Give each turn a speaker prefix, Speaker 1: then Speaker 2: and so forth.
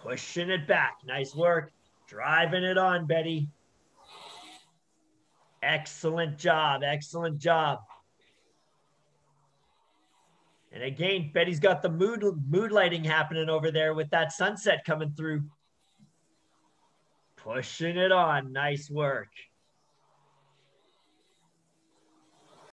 Speaker 1: Pushing it back. Nice work. Driving it on, Betty. Excellent job. Excellent job. And again, Betty's got the mood lighting happening over there with that sunset coming through. Pushing it on. Nice work.